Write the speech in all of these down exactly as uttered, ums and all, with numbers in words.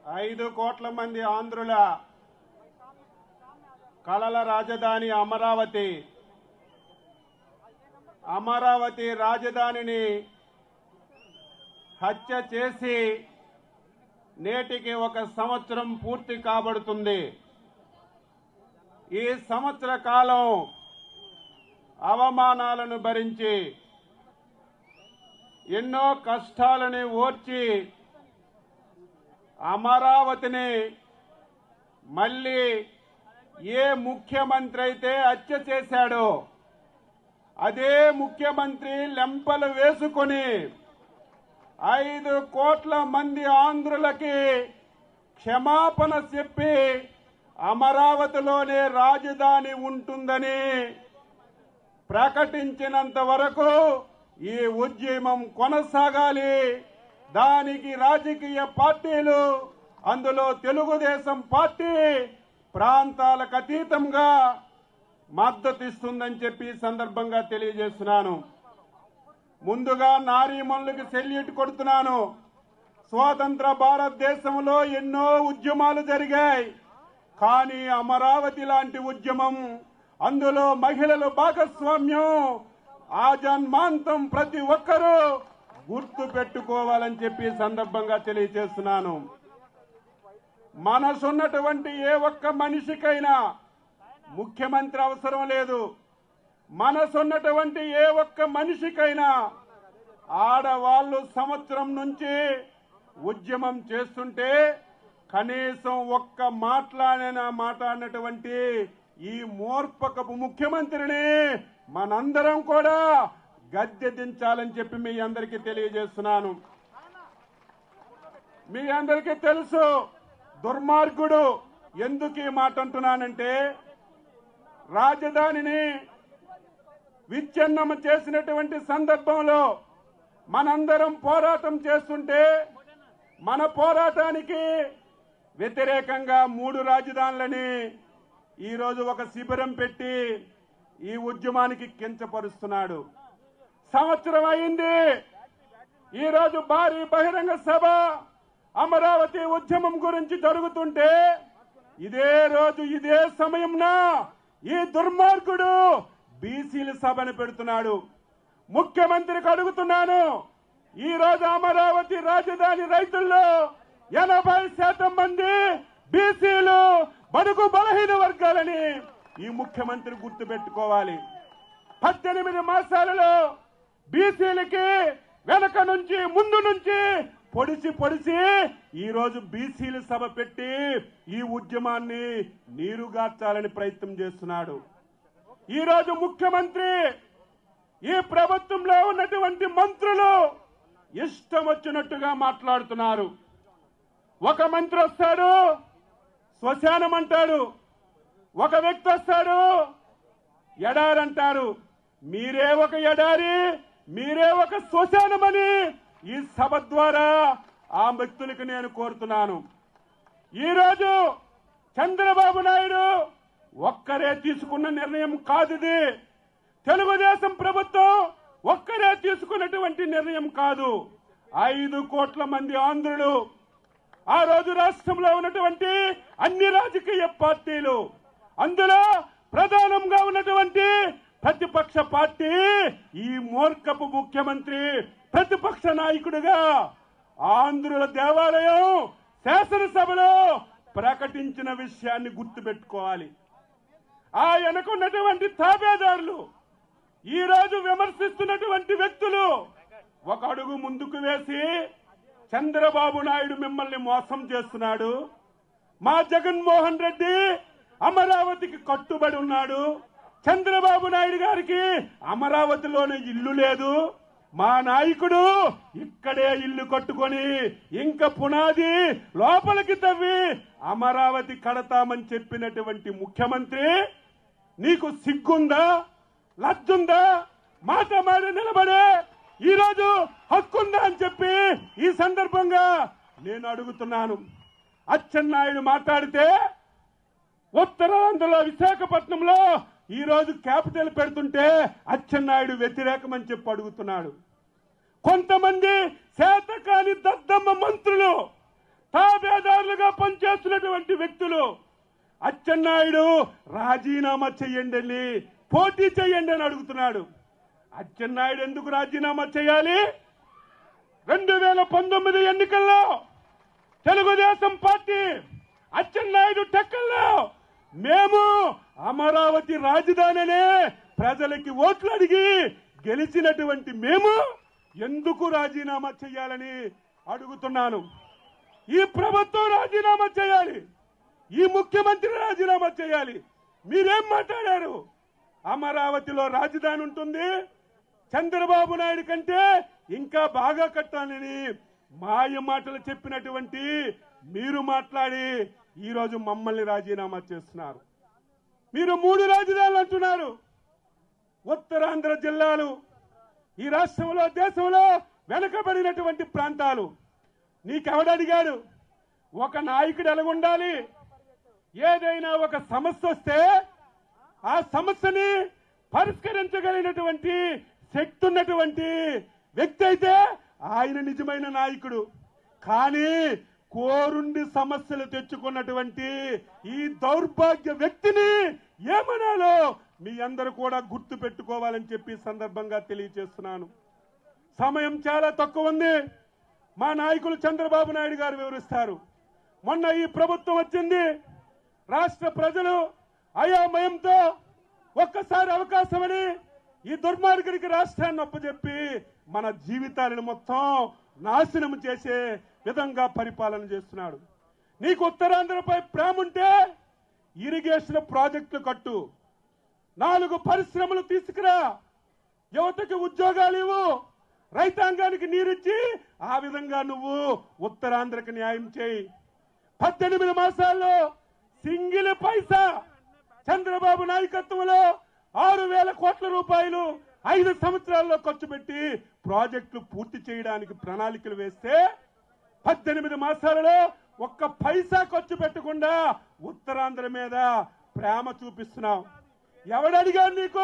ఐదు కోట్ల మంది ఆంధ్రుల కళల రాజధాని అమరావతి అమరావతి రాజధానిని హత్య చేసి నేటికి ఒక సంవత్సరం పూర్తి కాబడుతుంది. ఈ సంవత్సర కాలం అవమానాలను భరించి ఎన్నో కష్టాలని ఓర్చి అమరావతిని మళ్ళీ ఏ ముఖ్యమంత్రి అయితే హత్య చేశాడో అదే ముఖ్యమంత్రి లెంపలు వేసుకొని ఐదు కోట్ల మంది ఆంధ్రులకి క్షమాపణ చెప్పి అమరావతిలోనే రాజధాని ఉంటుందని ప్రకటించినంత వరకు ఈ ఉద్యమం కొనసాగాలి. దానికి రాజకీయ పార్టీలు, అందులో తెలుగుదేశం పార్టీ ప్రాంతాలకు అతీతంగా మద్దతు ఇస్తుందని చెప్పి సందర్భంగా తెలియజేస్తున్నాను. ముందుగా నారీమణులకు సెల్యూట్ కొడుతున్నాను. స్వాతంత్ర భారతదేశంలో ఎన్నో ఉద్యమాలు జరిగాయి, కానీ అమరావతి లాంటి ఉద్యమం, అందులో మహిళల భాగస్వామ్యం ఆ జన్మాంతం ప్రతి ఒక్కరూ గుర్తు పెట్టుకోవాలని చెప్పి సందర్భంగా తెలియజేస్తున్నాను. మనసున్నటువంటి ఏ ఒక్క మనిషికైనా ముఖ్యమంత్రి అవసరం లేదు. మనసున్నటువంటి ఏ ఒక్క మనిషికైనా ఆడవాళ్లు సంవత్సరం నుంచి ఉద్యమం చేస్తుంటే కనీసం ఒక్క మాట్లాడిన మాట్లాడినటువంటి ఈ మూర్ఖపు ముఖ్యమంత్రిని మనందరం కూడా గద్దె దించాలని చెప్పి మీ అందరికీ తెలియజేస్తున్నాను. మీ అందరికీ తెలుసు దుర్మార్గుడు. ఎందుకు ఈ మాట అంటున్నానంటే, రాజధానిని విచ్ఛిన్నం చేసినటువంటి సందర్భంలో మనందరం పోరాటం చేస్తుంటే మన పోరాటానికి వ్యతిరేకంగా మూడు రాజధానులని ఈరోజు ఒక శిబిరం పెట్టి ఈ ఉద్యమానికి కించపరుస్తున్నాడు. సంవత్సరం అయింది. ఈరోజు భారీ బహిరంగ సభ అమరావతి ఉద్యమం గురించి జరుగుతుంటే ఇదే రోజు ఇదే సమయంన ఈ దుర్మార్గుడు బీసీల సభను పెడుతున్నాడు. ముఖ్యమంత్రికి అడుగుతున్నాను, ఈ రోజు అమరావతి రాజధాని రైతుల్లో ఎనభై శాతం మంది బీసీలు, బడుగు బలహీన వర్గాలని ఈ ముఖ్యమంత్రి గుర్తు పెట్టుకోవాలి. పద్దెనిమిది మాసాలలో బీసీలకి వెనక నుంచి ముందు నుంచి పొడిచి పొడిచి ఈ రోజు బీసీల సభ పెట్టి ఈ ఉద్యమాన్ని నీరుగార్చాలని ప్రయత్నం చేస్తున్నాడు. ఈ రోజు ముఖ్యమంత్రి, ఈ ప్రభుత్వంలో ఉన్నటువంటి మంత్రులు ఇష్టం వచ్చినట్టుగా మాట్లాడుతున్నారు. ఒక మంత్రి వస్తాడు శ్మశానం అంటాడు, ఒక వ్యక్తి వస్తాడు ఎడారంటారు. మీరే ఒక ఎడారి, మీరే ఒక శ్మశానమని ఈ సభ ద్వారా ఆ వ్యక్తులకు నేను కోరుతున్నాను. ఈరోజు చంద్రబాబు నాయుడు ఒక్కరే తీసుకున్న నిర్ణయం కాదు ఇది. తెలుగుదేశం ప్రభుత్వం ఒక్కరే తీసుకున్నటువంటి నిర్ణయం కాదు. ఐదు కోట్ల మంది ఆంధ్రులు, ఆ రోజు రాష్ట్రంలో ఉన్నటువంటి అన్ని రాజకీయ పార్టీలు, అందులో ప్రధానంగా ఉన్నటువంటి ప్రతిపక్ష పార్టీ, ఈ మూర్ఖపు ముఖ్యమంత్రి ప్రతిపక్ష నాయకుడిగా ఆంధ్రుల దేవాలయం శాసనసభలో ప్రకటించిన విషయాన్ని గుర్తుపెట్టుకోవాలి. ఆయనకున్నటువంటి తాబేదారులు, ఈ రోజు విమర్శిస్తున్నటువంటి వ్యక్తులు ఒక అడుగు ముందుకు వేసి చంద్రబాబు నాయుడు మిమ్మల్ని మోసం చేస్తున్నాడు, మా జగన్మోహన్ రెడ్డి అమరావతికి కట్టుబడి ఉన్నాడు, చంద్రబాబు నాయుడు గారికి అమరావతిలోనే ఇల్లు లేదు, మా నాయకుడు ఇక్కడే ఇల్లు కట్టుకొని ఇంకా పునాది లోపలికి తవ్వి అమరావతి కడతామని చెప్పినటువంటి ముఖ్యమంత్రి, నీకు సిగ్గుందా, లజ్జుందా, మాట మాట నిలబడే ఈరోజు హక్కుందా అని చెప్పి ఈ సందర్భంగా నేను అడుగుతున్నాను. అచ్చెన్నాయుడు మాట్లాడితే ఉత్తరాంధ్రలో విశాఖపట్నంలో ఈ రోజు క్యాపిటల్ పెడుతుంటే అచ్చెన్నాయుడు వ్యతిరేకమని చెప్పి అడుగుతున్నాడు. కొంతమంది శాతకాని దద్దమ్మ మంత్రులు తాబేదారులుగా మోసం చేస్తున్నటువంటి వ్యక్తులు అచ్చెన్నాయుడు రాజీనామా చెయ్యండి అని, పోటీ చెయ్యండి అని అడుగుతున్నాడు. అచ్చెన్నాయుడు ఎందుకు రాజీనామా చేయాలి? రెండు వేల పంతొమ్మిది ఎన్నికల్లో తెలుగుదేశం పార్టీ అచ్చెన్నాయుడు టెక్కల్లో మేము అమరావతి రాజధానినే ప్రజలకి ఓట్లు అడిగి గెలిచినటువంటి మేము ఎందుకు రాజీనామా చేయాలని అడుగుతున్నాను. ఈ ప్రభుత్వం రాజీనామా చేయాలి, ఈ ముఖ్యమంత్రి రాజీనామా చేయాలి. మీరేం మాట్లాడారు? అమరావతిలో రాజధాని ఉంటుంది, చంద్రబాబు నాయుడు కంటే ఇంకా బాగా కట్టాలని మాయ మాటలు చెప్పినటువంటి మీరు మాట్లాడి ఈరోజు మమ్మల్ని రాజీనామా చేస్తున్నారు. మీరు మూడు రాజధానులు అంటున్నారు. ఉత్తరాంధ్ర జిల్లాలు ఈ రాష్ట్రంలో దేశంలో వెనుకబడినటువంటి ప్రాంతాలు. నీకెవడడిగాడు? ఒక నాయకుడు ఎలాగుండాలి? ఏదైనా ఒక సమస్య వస్తే ఆ సమస్యని పరిష్కరించగలిగినటువంటి శక్తి ఉన్నటువంటి వ్యక్తి అయితే ఆయన నిజమైన నాయకుడు. కానీ కోరుండి సమస్యలు తెచ్చుకున్నటువంటి ఈ దౌర్భాగ్య వ్యక్తిని ఏమనాలో మీ అందరూ కూడా గుర్తు పెట్టుకోవాలని చెప్పి సందర్భంగా తెలియజేస్తున్నాను. సమయం చాలా తక్కువ ఉంది. మా నాయకులు చంద్రబాబు నాయుడు గారు వివరిస్తారు. మొన్న ఈ ప్రభుత్వం వచ్చింది, రాష్ట్ర ప్రజలు అయోమయంతో ఒక్కసారి అవకాశమని ఈ దుర్మార్గుడికి రాష్ట్రాన్ని అప్పచెప్పి మన జీవితాలను మొత్తం నాశనం చేసే విధంగా పరిపాలన చేస్తున్నాడు. నీకు ఉత్తరాంధ్రపై ప్రేమ ఉంటే ఇరిగేషన్ ప్రాజెక్టులు కట్టు, నాలుగు పరిశ్రమలు తీసుకురా, యువతకి ఉద్యోగాలు ఇవ్వు, రైతాంగానికి నీరిచ్చి ఆ విధంగా నువ్వు ఉత్తరాంధ్రకు న్యాయం చేయి. పద్దెనిమిది మాసాల్లో సింగిల్ పైసా చంద్రబాబు నాయకత్వంలో ఆరు వేల కోట్ల రూపాయలు ఐదు సంవత్సరాల్లో ఖర్చు పెట్టి ప్రాజెక్టులు పూర్తి చేయడానికి ప్రణాళికలు వేస్తే పద్దెనిమిది మాసాలలో ఒక్క పైసా ఖర్చు పెట్టకుండా ఉత్తరాంధ్ర మీద ప్రేమ చూపిస్తున్నావు. ఎవడడిగాడు నీకు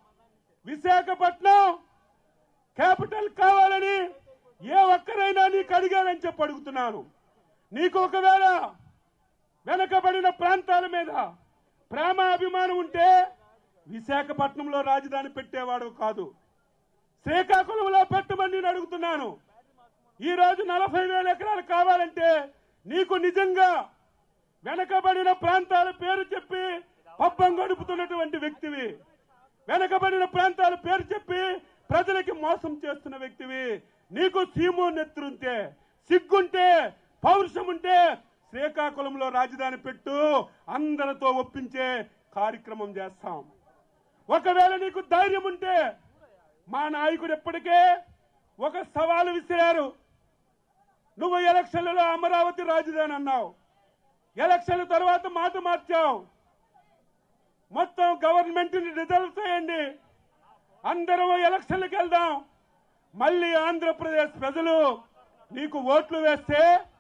విశాఖపట్నం క్యాపిటల్ కావాలని? ఏ ఒక్కరైనా నీకు అడిగారని చెప్పి అడుగుతున్నాను. నీకు ఒకవేళ వెనకబడిన ప్రాంతాల మీద ప్రేమ అభిమానం ఉంటే విశాఖపట్నంలో రాజధాని పెట్టేవాడు కాదు, శ్రీకాకుళంలో పెట్టమని నేను అడుగుతున్నాను. ఈ రోజు నలభై వేల ఎకరాలు కావాలంటే నీకు నిజంగా వెనకబడిన ప్రాంతాల పేరు చెప్పి పబ్బం గడుపుతున్నటువంటి వ్యక్తివి, వెనకబడిన ప్రాంతాల పేరు చెప్పి ప్రజలకి మోసం చేస్తున్న వ్యక్తివి. నీకు సీము నెత్తుంటే, సిగ్గుంటే, పౌరుషం ఉంటే శ్రీకాకుళంలో రాజధాని పెట్టు, అందరితో ఒప్పించే కార్యక్రమం చేస్తాం. ఒకవేళ నీకు ధైర్యం ఉంటే, మా నాయకుడు ఎప్పటికే ఒక సవాలు విసిరారు. నువ్వు ఎలక్షన్లలో అమరావతి రాజధాని అన్నావు, ఎలక్షన్ల తర్వాత మాట మార్చావు. మొత్తం గవర్నమెంట్ ని రిజల్వ్ చేయండి, అందరం ఎలక్షన్లకు వెళ్దాం, మళ్ళీ ఆంధ్రప్రదేశ్ ప్రజలు నీకు ఓట్లు వేస్తే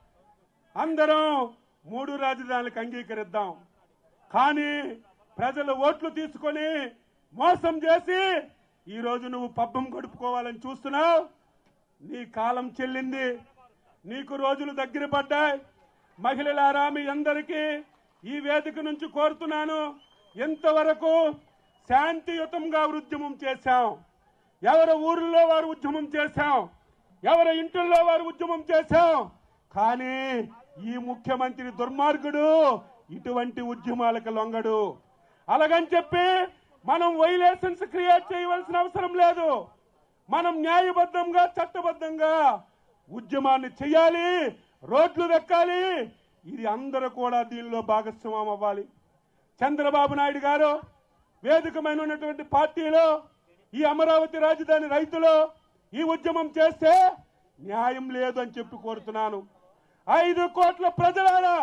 అందరం మూడు రాజధానులకు అంగీకరిద్దాం. కానీ ప్రజలు ఓట్లు తీసుకొని మోసం చేసి ఈ రోజు నువ్వు పబ్బం గడుపుకోవాలని చూస్తున్నావు. నీ కాలం చెల్లింది, నీకు రోజులు దగ్గర పడ్డాయి. మహిళలారా, మీ అందరికీ ఈ వేదిక నుంచి కోరుతున్నాను, ఎంతవరకు శాంతియుతంగా ఉద్యమం చేశాం, ఎవరి ఊర్లో వారు ఉద్యమం చేశాం, ఎవరి ఇంటిల్లో వారు ఉద్యమం చేశాం. కానీ ఈ ముఖ్యమంత్రి దుర్మార్గుడు ఇటువంటి ఉద్యమాలకు లొంగడు. అలాగని చెప్పి మనం వైలేషన్స్ క్రియేట్ చేయవలసిన అవసరం లేదు. మనం న్యాయబద్ధంగా చట్టబద్ధంగా ఉద్యమాన్ని చేయాలి, రోడ్లు వెక్కాలి. ఇది అందరూ కూడా దీనిలో భాగస్వామ్యం అవ్వాలి. చంద్రబాబు నాయుడు గారు వేదికమైన ఉన్నటువంటి పార్టీలో ఈ అమరావతి రాజధాని రైతులు ఈ ఉద్యమం చేస్తే న్యాయం లేదు అని చెప్పి కోరుతున్నాను. ఐదు కోట్ల ప్రజలారా,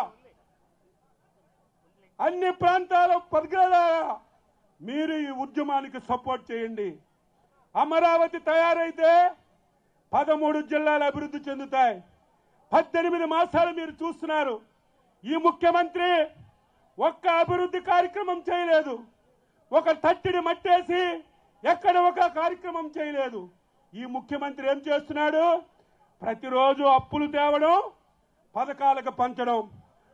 అన్ని ప్రాంతాల ప్రజలారా, మీరు ఈ ఉద్యమానికి సపోర్ట్ చేయండి. అమరావతి తయారైతే పదమూడు జిల్లాలు అభివృద్ధి చెందుతాయి. పద్దెనిమిది మాసాలు మీరు చూస్తున్నారు, ఈ ముఖ్యమంత్రి ఒక్క అభివృద్ధి కార్యక్రమం చేయలేదు. ఒక తట్టిడి మట్టేసి ఎక్కడ ఒక కార్యక్రమం చేయలేదు. ఈ ముఖ్యమంత్రి ఏం చేస్తున్నాడు? ప్రతిరోజు అప్పులు తేవడం, పథకాలకు పంచడం.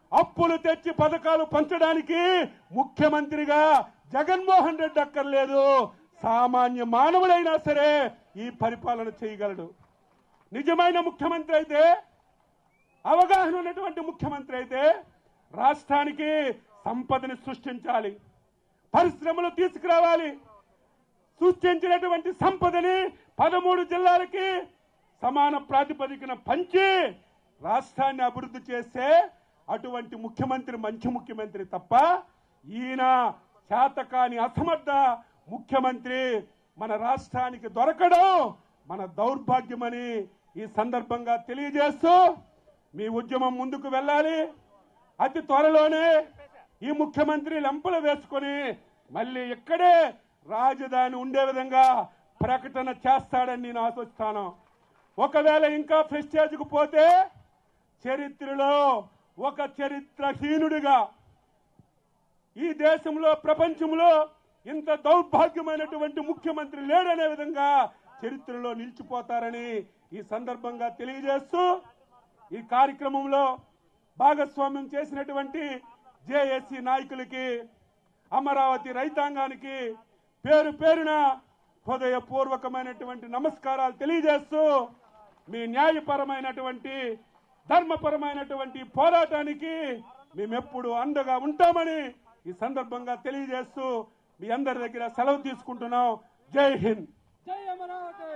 అప్పులు తెచ్చి పథకాలు పంచడానికి ముఖ్యమంత్రిగా జగన్మోహన్ రెడ్డి అక్కర్లేదు, సామాన్య మానవుడైనా సరే ఈ పరిపాలన చేయగలడు. నిజమైన ముఖ్యమంత్రి అయితే, అవగాహన ఉన్నటువంటి ముఖ్యమంత్రి అయితే రాష్ట్రానికి సంపదని సృష్టించాలి, పరిశ్రమలు తీసుకురావాలి, సృష్టించినటువంటి సంపదని పదమూడు జిల్లాలకి సమాన ప్రాతిపదికన పంచి రాష్ట్రాన్ని అభివృద్ధి చేస్తే అటువంటి ముఖ్యమంత్రి మంచి ముఖ్యమంత్రి తప్ప ఈయన చేతకాని అసమర్థ ముఖ్యమంత్రి మన రాష్ట్రానికి దొరకడం మన దౌర్భాగ్యమని ఈ సందర్భంగా తెలియజేస్తూ మీ ఉద్యమం ముందుకు వెళ్ళాలి. అతి త్వరలోనే ఈ ముఖ్యమంత్రి లెంపలు వేసుకొని మళ్ళీ ఇక్కడే రాజధాని ఉండే విధంగా ప్రకటన చేస్తాడని నేను ఆశిస్తాను. ఒకవేళ ఇంకా ప్రెస్టేజ్కు పోతే చరిత్రలో ఒక చరిత్రహీనుడిగా ఈ దేశంలో ప్రపంచంలో ఇంత దౌర్భాగ్యమైనటువంటి ముఖ్యమంత్రి లేడనే విధంగా చరిత్రలో నిలిచిపోతారని ఈ సందర్భంగా తెలియజేస్తూ ఈ కార్యక్రమంలో భాగస్వామ్యం చేసినటువంటి జేఏసీ నాయకులకి, అమరావతి రైతాంగానికి పేరు పేరున హృదయపూర్వకమైనటువంటి నమస్కారాలు తెలియజేస్తూ మీ న్యాయపరమైనటువంటి ధర్మపరమైనటువంటి పోరాటానికి మేమెప్పుడు అండగా ఉంటామని ఈ సందర్భంగా తెలియజేస్తూ మీ అందరి దగ్గర సెలవు తీసుకుంటున్నాం. జై హింద్. జై అమరావతి.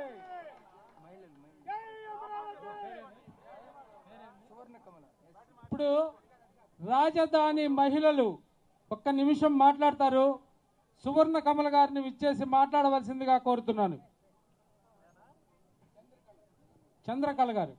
ఇప్పుడు రాజధాని మహిళలు ఒక్క నిమిషం మాట్లాడతారు. సువర్ణ కమల గారిని విచ్చేసి మాట్లాడవలసిందిగా కోరుతున్నాను. చంద్రకళ గారు.